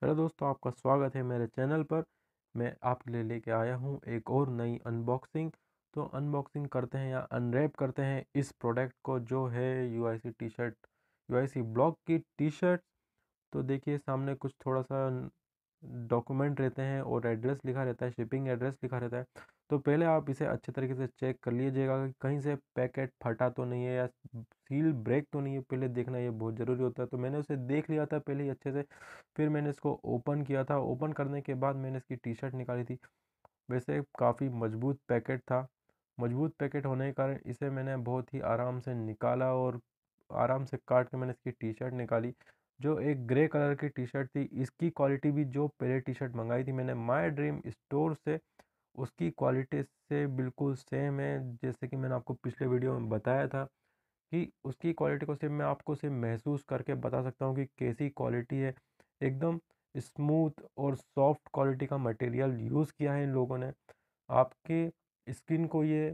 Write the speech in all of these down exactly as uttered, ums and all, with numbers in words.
Hello दोस्तों, आपका स्वागत है मेरे चैनल पर। मैं आपके लिए लेके आया हूँ एक और नई अनबॉक्सिंग। तो अनबॉक्सिंग करते हैं या अनरैप करते हैं इस प्रोडक्ट को, जो है UIC T shirt, UIC blog की टी शर्ट। तो देखिए, सामने कुछ थोड़ा सा डॉक्यूमेंट रहते हैं और एड्रेस लिखा रहता है, शिपिंग एड्रेस लिखा रहता है। तो पहले आप इसे अच्छे तरीके से चेक कर लीजिएगा कि कहीं से पैकेट फटा तो नहीं है या सील ब्रेक तो नहीं है। पहले देखना ये बहुत ज़रूरी होता है। तो मैंने उसे देख लिया था पहले ही अच्छे से। फिर मैंने इसको ओपन किया था। ओपन करने के बाद मैंने इसकी टी शर्ट निकाली थी। वैसे काफ़ी मजबूत पैकेट था। मजबूत पैकेट होने के कारण इसे मैंने बहुत ही आराम से निकाला और आराम से काट के मैंने इसकी टी शर्ट निकाली, जो एक ग्रे कलर की टी शर्ट थी। इसकी क्वालिटी भी जो पहले टी शर्ट मंगाई थी मैंने माय ड्रीम स्टोर से, उसकी क्वालिटी से बिल्कुल सेम है। जैसे कि मैंने आपको पिछले वीडियो में बताया था कि उसकी क्वालिटी को सिर्फ मैं आपको सिर्फ महसूस करके बता सकता हूँ कि कैसी क्वालिटी है। एकदम स्मूथ और सॉफ्ट क्वालिटी का मटेरियल यूज़ किया है इन लोगों ने। आपके स्किन को ये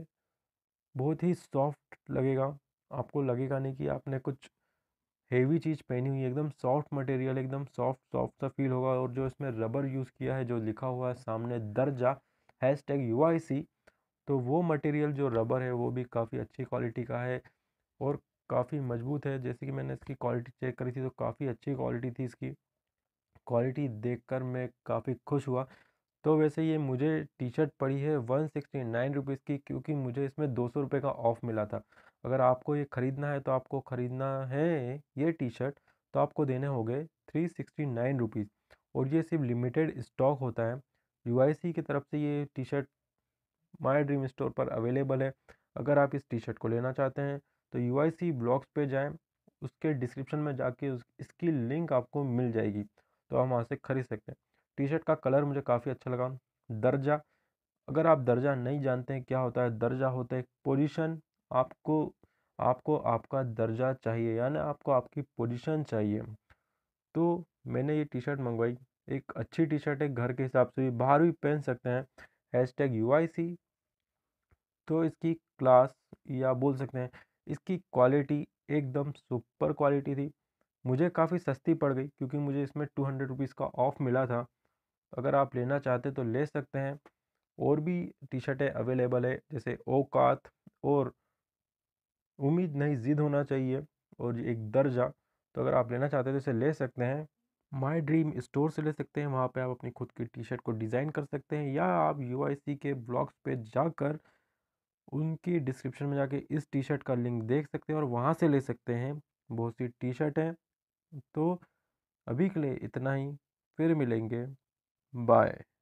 बहुत ही सॉफ्ट लगेगा। आपको लगेगा नहीं कि आपने कुछ हेवी चीज़ पहनी हुई है। एकदम सॉफ्ट मटेरियल, एकदम सॉफ्ट सॉफ्ट सा फील होगा। और जो इसमें रबर यूज़ किया है, जो लिखा हुआ है सामने दर्जा hashtag U I C, तो वो मटेरियल जो रबर है वो भी काफ़ी अच्छी क्वालिटी का है और काफ़ी मजबूत है। जैसे कि मैंने इसकी क्वालिटी चेक करी थी तो काफ़ी अच्छी क्वालिटी थी। इसकी क्वालिटी देखकर मैं काफ़ी खुश हुआ। तो वैसे ये मुझे टी शर्ट पड़ी है वन सिक्सटी नाइन रुपीज़ की, क्योंकि मुझे इसमें दो सौ रुपये का ऑफ़ मिला था। अगर आपको ये ख़रीदना है तो आपको ख़रीदना है ये टी शर्ट, तो आपको देने होंगे थ्री सिक्सटी नाइन रुपीज़। और ये सिर्फ लिमिटेड स्टॉक होता है। यूआईसी की तरफ से ये T shirt my dream store पर अवेलेबल है। अगर आप इस टी शर्ट को लेना चाहते हैं तो यूआईसी ब्लॉग्स पे जाएं, उसके डिस्क्रिप्शन में जाके उस इसकी लिंक आपको मिल जाएगी, तो हम वहाँ से ख़रीद सकते हैं। टी शर्ट का कलर मुझे काफ़ी अच्छा लगा। दर्जा, अगर आप दर्जा नहीं जानते हैं क्या होता है, दर्जा होता है एक पोजीशन। आपको आपको आपका दर्जा चाहिए, यानी आपको आपकी पोजीशन चाहिए। तो मैंने ये टी शर्ट मंगवाई। एक अच्छी टी शर्ट है, घर के हिसाब से भी बाहर भी पहन सकते हैं। Hashtag U I C. तो इसकी क्लास, या बोल सकते हैं इसकी क्वालिटी, एकदम सुपर क्वालिटी थी। मुझे काफ़ी सस्ती पड़ गई क्योंकि मुझे इसमें टू हंड्रेड रुपीज़ का ऑफ़ मिला था। अगर आप लेना चाहते तो ले सकते हैं। और भी टी शर्टें अवेलेबल है, जैसे औकात और उम्मीद नहीं ज़िद होना चाहिए और एक दर्जा। तो अगर आप लेना चाहते हैं तो इसे ले सकते हैं। माय ड्रीम स्टोर से ले सकते हैं। वहाँ पे आप अपनी खुद की टी शर्ट को डिज़ाइन कर सकते हैं, या आप यूआईसी के ब्लॉग्स पे जाकर उनकी डिस्क्रिप्शन में जाके इस टी शर्ट का लिंक देख सकते हैं और वहाँ से ले सकते हैं। बहुत सी टी शर्ट हैं। तो अभी के लिए इतना ही। फिर मिलेंगे। बाय।